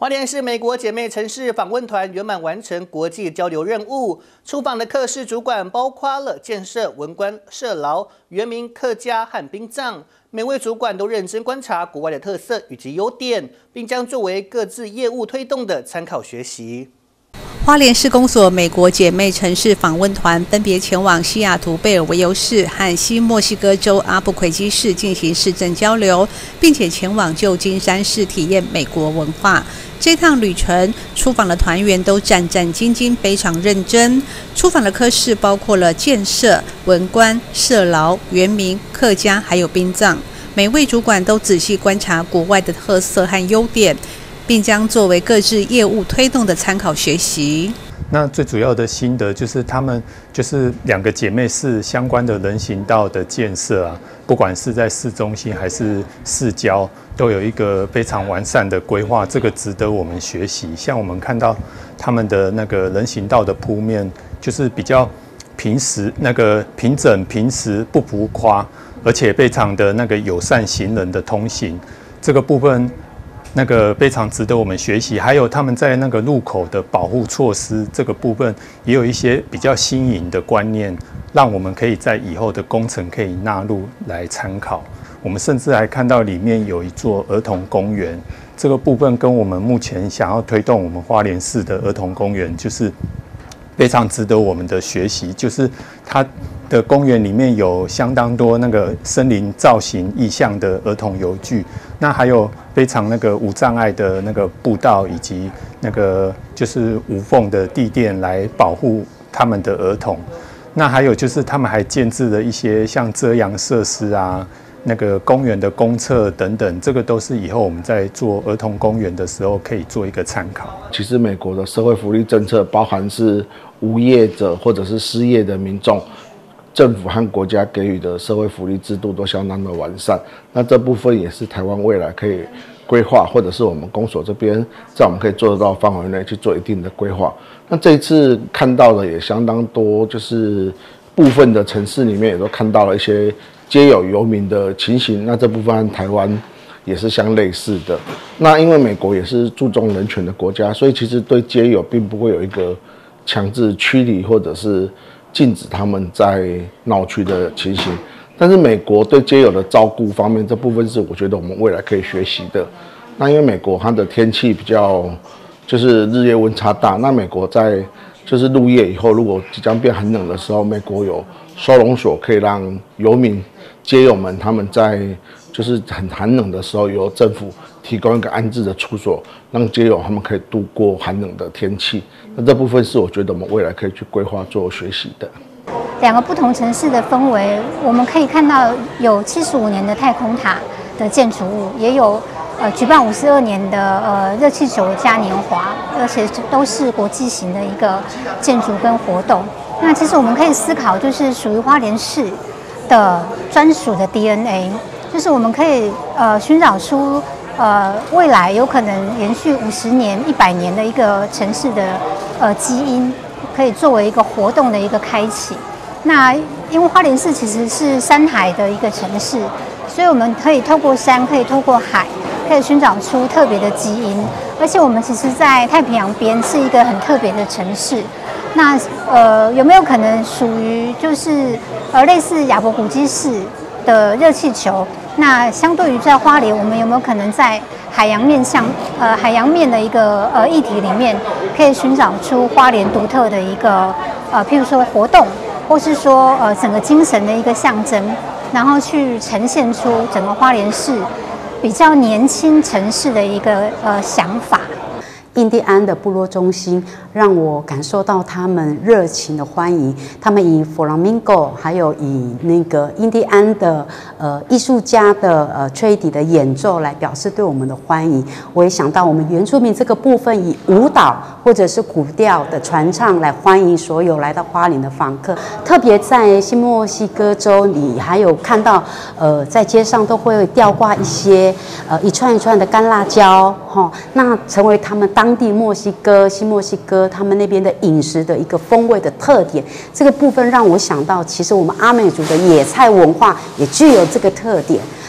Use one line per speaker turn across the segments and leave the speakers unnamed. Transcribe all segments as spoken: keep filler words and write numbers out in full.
花莲市美国姐妹城市访问团圆满完成国际交流任务，出访的客室主管包括了建设、文官、社劳、原民、客家和殡葬，每位主管都认真观察国外的特色以及优点，并将作为各自业务推动的参考学习。
花莲市公所美国姐妹城市访问团分别前往西雅图贝尔维尤市和西墨西哥州阿布奎基市进行市政交流，并且前往旧金山市体验美国文化。这趟旅程出访的团员都战战兢兢，非常认真。出访的科室包括了建设、文官、社劳、原民、客家，还有殡葬。每位主管都仔细观察国外的特色和优点， 并将作为各自业务推动的参考学习。
那最主要的心得就是，他们就是两个姐妹市相关的人行道的建设啊，不管是在市中心还是市郊，都有一个非常完善的规划，这个值得我们学习。像我们看到他们的那个人行道的铺面，就是比较平实、那个平整、平实不浮夸，而且非常的那个友善行人的通行，这个部分 那个非常值得我们学习，还有他们在那个路口的保护措施这个部分，也有一些比较新颖的观念，让我们可以在以后的工程可以纳入来参考。我们甚至还看到里面有一座儿童公园，这个部分跟我们目前想要推动我们花莲市的儿童公园，就是非常值得我们的学习，就是它 的公园里面有相当多那个森林造型意象的儿童游具，那还有非常那个无障碍的那个步道，以及那个就是无缝的地垫来保护他们的儿童。那还有就是他们还建置了一些像遮阳设施啊，那个公园的公厕等等，这个都是以后我们在做儿童公园的时候可以做一个参考。
其实美国的社会福利政策，包含是无业者或者是失业的民众， 政府和国家给予的社会福利制度都相当的完善，那这部分也是台湾未来可以规划，或者是我们公所这边在我们可以做得到范围内去做一定的规划。那这一次看到的也相当多，就是部分的城市里面也都看到了一些街友游民的情形，那这部分和台湾也是相类似的。那因为美国也是注重人权的国家，所以其实对街友并不会有一个强制驱离或者是 禁止他们在闹区的情形，但是美国对街友的照顾方面，这部分是我觉得我们未来可以学习的。那因为美国它的天气比较就是日夜温差大，那美国在就是入夜以后，如果即将变寒冷的时候，美国有收容所可以让游民街友们他们在就是很寒冷的时候，由政府 提供一个安置的处所，让街友他们可以度过寒冷的天气。那这部分是我觉得我们未来可以去规划做学习的。
两个不同城市的氛围，我们可以看到有七十五年的太空塔的建筑物，也有呃举办五十二年的呃热气球嘉年华，而且都是国际型的一个建筑跟活动。那其实我们可以思考，就是属于花莲市的专属的 D N A， 就是我们可以呃寻找出 呃，未来有可能延续五十年、一百年的一个城市的呃基因，可以作为一个活动的一个开启。那因为花莲市其实是山海的一个城市，所以我们可以透过山，可以透过海，可以寻找出特别的基因。而且我们其实，在太平洋边是一个很特别的城市。那呃，有没有可能属于就是呃类似亚博古迹市的热气球？ 那相对于在花莲，我们有没有可能在海洋面向呃海洋面的一个呃议题里面，可以寻找出花莲独特的一个呃，譬如说活动，或是说呃整个精神的一个象征，然后去呈现出整个花莲市比较年轻城市的一个呃想法。
印第安的部落中心让我感受到他们热情的欢迎，他们以 Flamingo 还有以那个印第安的呃艺术家的呃吹笛的演奏来表示对我们的欢迎。我也想到我们原住民这个部分以舞蹈或者是古调的传唱来欢迎所有来到花莲的访客。特别在新墨西哥州，你还有看到呃在街上都会吊挂一些呃一串一串的干辣椒，哈、哦，那成为他们当 当地墨西哥、新墨西哥他们那边的饮食的一个风味的特点，这个部分让我想到，其实我们阿美族的野菜文化也具有这个特点。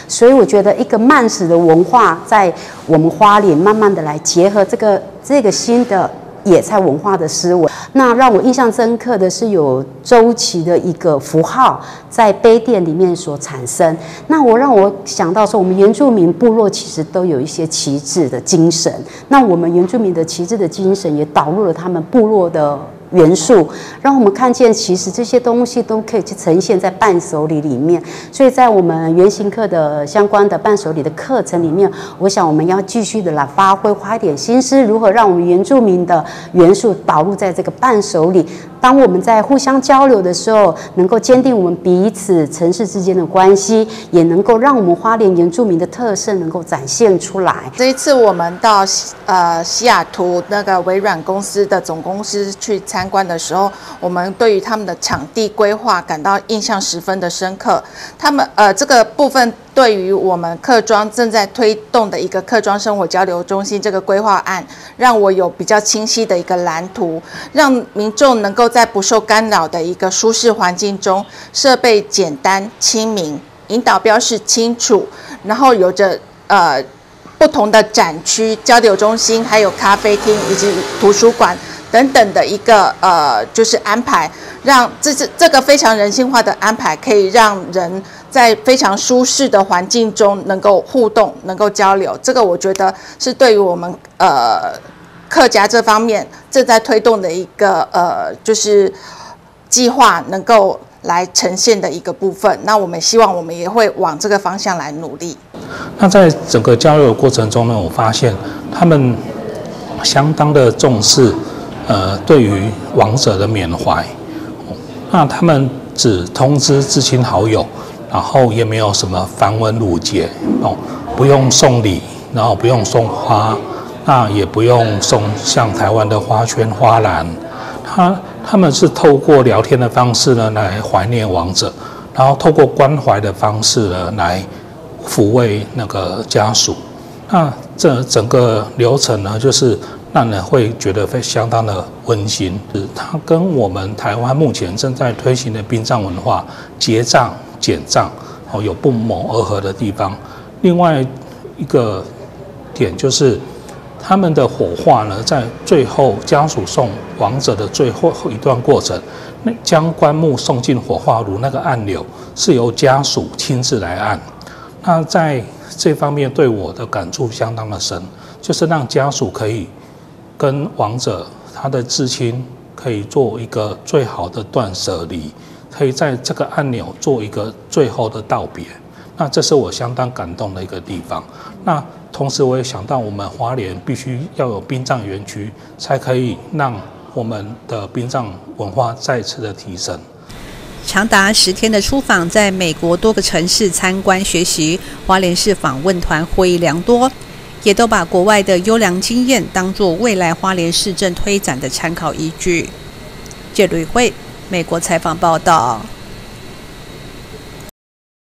所以我觉得一个慢食的文化在我们花莲慢慢的来结合这个这个新的野菜文化的思维。那让我印象深刻的是有周期的一个符号在杯垫里面所产生。那我让我想到说，我们原住民部落其实都有一些旗帜的精神。那我们原住民的旗帜的精神也导入了他们部落的元素，让我们看见其实这些东西都可以去呈现在伴手礼里面。所以在我们原型课的相关的伴手礼的课程里面，我想我们要继续的来发挥，花一点心思，如何让我们原住民的元素导入在这个伴手礼。当我们在互相交流的时候，能够坚定我们彼此城市之间的关系，也能够让我们花莲原住民的特色能够展现出来。
这一次我们到呃西雅图那个微软公司的总公司去参观的时候，我们对于他们的场地规划感到印象十分的深刻。他们呃这个部分对于我们客庄正在推动的一个客庄生活交流中心这个规划案，让我有比较清晰的一个蓝图，让民众能够在不受干扰的一个舒适环境中，设备简单亲民，引导标示清楚，然后有着呃不同的展区、交流中心，还有咖啡厅以及图书馆等等的一个呃就是安排，让这这这个非常人性化的安排，可以让人在非常舒适的环境中能够互动、能够交流。这个我觉得是对于我们呃客家这方面正在推动的一个呃就是计划能够来呈现的一个部分。那我们希望我们也会往这个方向来努力。
那在整个交流的过程中呢，我发现他们相当的重视呃对于亡者的缅怀。那他们只通知至亲好友，然后也没有什么繁文缛节哦，不用送礼，然后不用送花，那也不用送像台湾的花圈、花篮。他他们是透过聊天的方式呢来怀念亡者，然后透过关怀的方式呢来抚慰那个家属。那这整个流程呢，就是让人会觉得非相当的温馨。它跟我们台湾目前正在推行的殡葬文化结账减账哦有不谋而合的地方。另外一个点就是他们的火化呢，在最后家属送亡者的最后一段过程，那将棺木送进火化炉那个按钮是由家属亲自来按。那在这方面对我的感触相当的深，就是让家属可以跟亡者他的至亲可以做一个最好的断舍离，可以在这个按钮做一个最后的道别。那这是我相当感动的一个地方。那同时我也想到，我们花莲必须要有殡葬园区，才可以让我们的殡葬文化再次的提升。
长达十天的出访，在美国多个城市参观学习，花莲市访问团获益良多，也都把国外的优良经验当作未来花莲市政推展的参考依据。谢瑞慧，美国采访报道。